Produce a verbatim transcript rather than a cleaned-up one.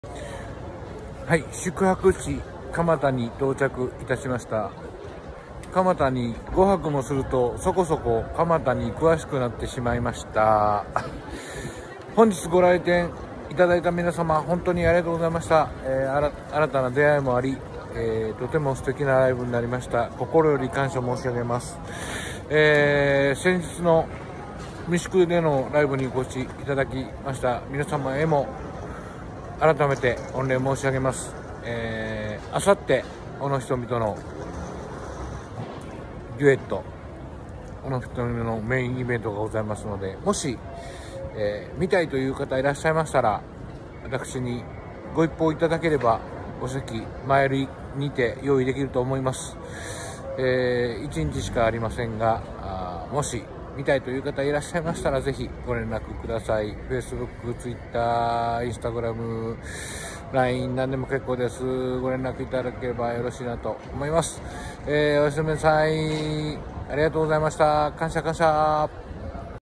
はい、宿泊地蒲田に到着いたしました。蒲田にごはくもするとそこそこ蒲田に詳しくなってしまいました。本日ご来店いただいた皆様本当にありがとうございました。えー、新, 新たな出会いもあり、えー、とても素敵なライブになりました。心より感謝申し上げます。えー、先日の三宿でのライブにお越しいただきました皆様へも改めて御礼申し上げます。えー、あさって小野瞳とのデュエット、小野瞳のメインイベントがございますので、もし、えー、見たいという方いらっしゃいましたら、私にご一報いただければお席前売りにて用意できると思います。えー、いちにちしかありませんが、あもし見たいという方いらっしゃいましたらぜひご連絡ください。 Facebook、Twitter、Instagram、ライン 何でも結構です。ご連絡いただければよろしいなと思います。えー、おやすみなさい。ありがとうございました。感謝感謝。